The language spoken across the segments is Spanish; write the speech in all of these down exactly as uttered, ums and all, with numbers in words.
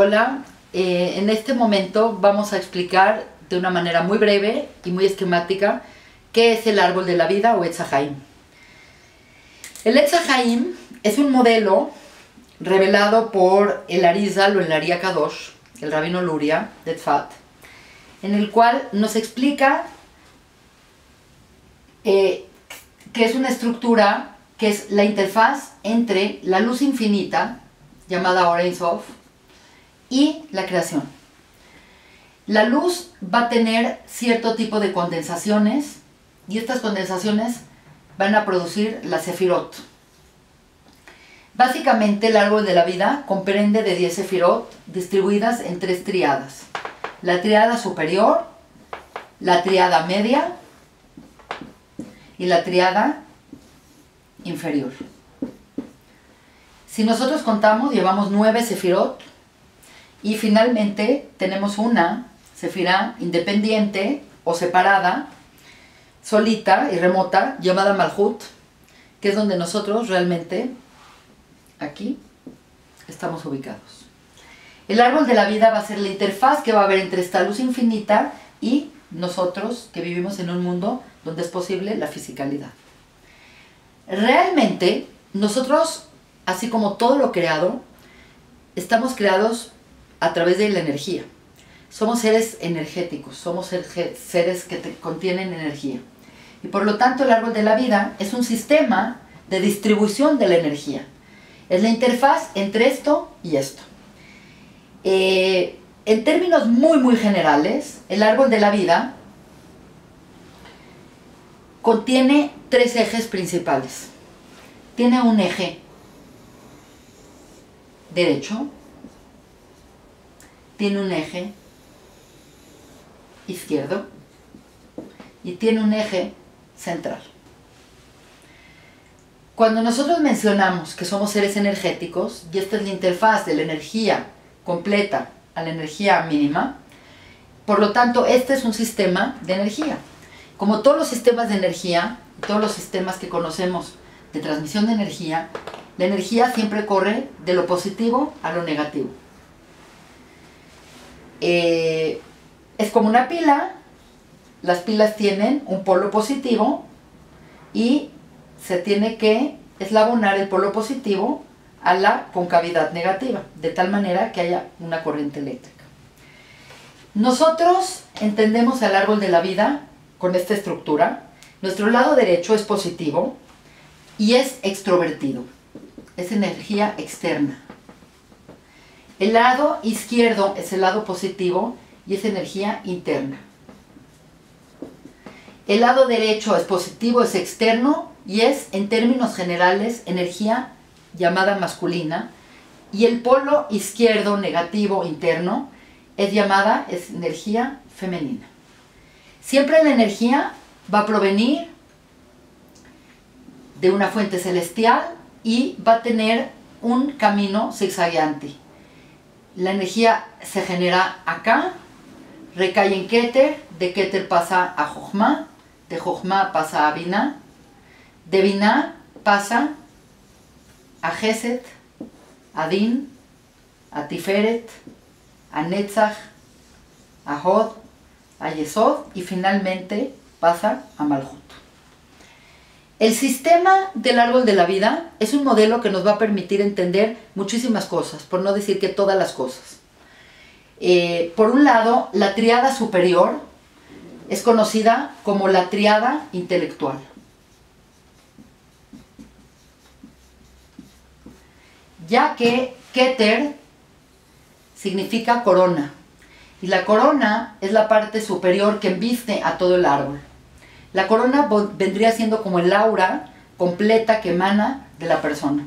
hola. Eh, en este momento vamos a explicar de una manera muy breve y muy esquemática qué es el árbol de la vida o Etz HaChaim. El Etz HaChaim es un modelo revelado por el Arizal o el Ari HaKadosh, el rabino Luria de Tzfat, en el cual nos explica eh, que es una estructura que es la interfaz entre la luz infinita, llamada Or Ein Sof, y la creación. La luz va a tener cierto tipo de condensaciones, y estas condensaciones van a producir la Sefirot. Básicamente el árbol de la vida comprende de diez Sefirot distribuidas en tres triadas. La triada superior, la triada media y la triada inferior. Si nosotros contamos, llevamos nueve Sefirot y finalmente tenemos una Sefirá independiente o separada, solita y remota, llamada Malhut, que es donde nosotros realmente, aquí, estamos ubicados. El árbol de la vida va a ser la interfaz que va a haber entre esta luz infinita y nosotros que vivimos en un mundo donde es posible la fisicalidad. Realmente, nosotros, así como todo lo creado, estamos creados a través de la energía. Somos seres energéticos, somos seres que te contienen energía. Y por lo tanto el árbol de la vida es un sistema de distribución de la energía. Es la interfaz entre esto y esto. Eh, en términos muy muy generales, el árbol de la vida contiene tres ejes principales. Tiene un eje derecho, tiene un eje izquierdo y tiene un eje central. Cuando nosotros mencionamos que somos seres energéticos, y esta es la interfaz de la energía completa a la energía mínima, por lo tanto este es un sistema de energía. Como todos los sistemas de energía, todos los sistemas que conocemos de transmisión de energía, la energía siempre corre de lo positivo a lo negativo. Eh, es como una pila, las pilas tienen un polo positivo y se tiene que eslabonar el polo positivo a la concavidad negativa, de tal manera que haya una corriente eléctrica. Nosotros entendemos el árbol de la vida con esta estructura. Nuestro lado derecho es positivo y es extrovertido, es energía externa. El lado izquierdo es el lado positivo y es energía interna. El lado derecho es positivo, es externo y es, en términos generales, energía llamada masculina. Y el polo izquierdo, negativo, interno, es llamada es energía femenina. Siempre la energía va a provenir de una fuente celestial y va a tener un camino zigzagueante. La energía se genera acá, recae en Keter, de Keter pasa a Jochma, de Jochma pasa a Binah, de Binah pasa a Gesed, a Din, a Tiferet, a Netzach, a Hod, a Yesod y finalmente pasa a Malhut. El sistema del árbol de la vida es un modelo que nos va a permitir entender muchísimas cosas, por no decir que todas las cosas. Eh, por un lado, la triada superior es conocida como la triada intelectual. Ya que Keter significa corona, y la corona es la parte superior que enviste a todo el árbol. La corona vendría siendo como el aura completa que emana de la persona.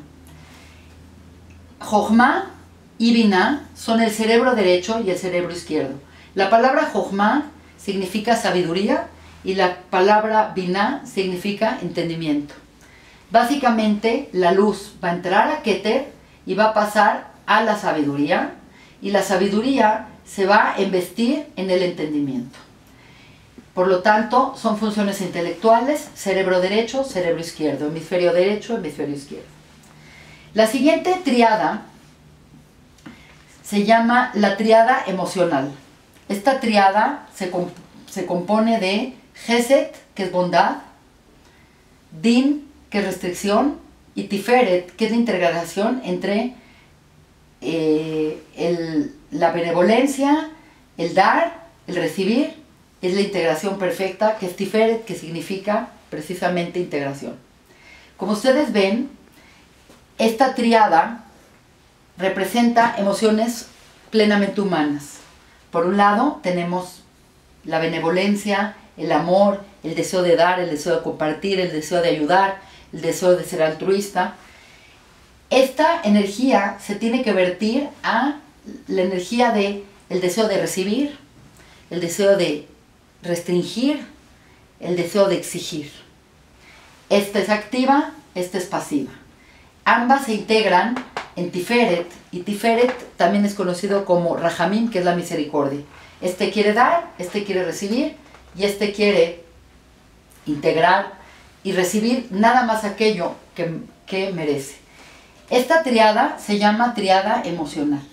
Jochma y Binah son el cerebro derecho y el cerebro izquierdo. La palabra Jochma significa sabiduría y la palabra Binah significa entendimiento. Básicamente la luz va a entrar a Keter y va a pasar a la sabiduría, y la sabiduría se va a investir en el entendimiento. Por lo tanto, son funciones intelectuales, cerebro derecho, cerebro izquierdo, hemisferio derecho, hemisferio izquierdo. La siguiente triada se llama la triada emocional. Esta triada se, comp se compone de Geset, que es bondad, Din, que es restricción, y Tiferet, que es la integración entre eh, el, la benevolencia, el dar, el recibir. Es la integración perfecta, que es Tiferet, que significa precisamente integración. Como ustedes ven, esta triada representa emociones plenamente humanas. Por un lado tenemos la benevolencia, el amor, el deseo de dar, el deseo de compartir, el deseo de ayudar, el deseo de ser altruista. Esta energía se tiene que vertir a la energía de el deseo de recibir, el deseo de restringir, el deseo de exigir. Esta es activa, esta es pasiva. Ambas se integran en Tiferet, y Tiferet también es conocido como Rahamim, que es la misericordia. Este quiere dar, este quiere recibir, y este quiere integrar y recibir nada más aquello que, que merece. Esta triada se llama triada emocional,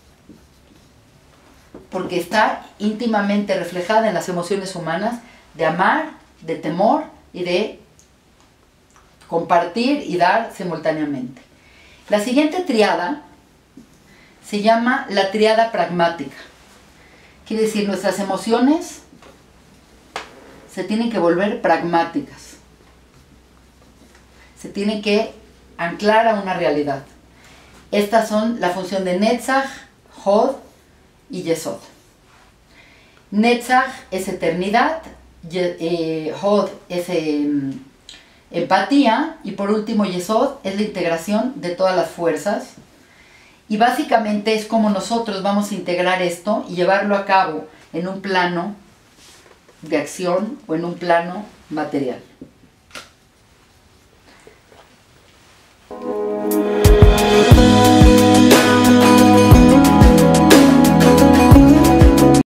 porque está íntimamente reflejada en las emociones humanas de amar, de temor y de compartir y dar simultáneamente. La siguiente triada se llama la triada pragmática. Quiere decir, nuestras emociones se tienen que volver pragmáticas. Se tienen que anclar a una realidad. Estas son la función de Netzach, Hod y Yesod. Netzach es eternidad, eh, Hod es eh, empatía, y por último Yesod es la integración de todas las fuerzas. Y básicamente es como nosotros vamos a integrar esto y llevarlo a cabo en un plano de acción o en un plano material.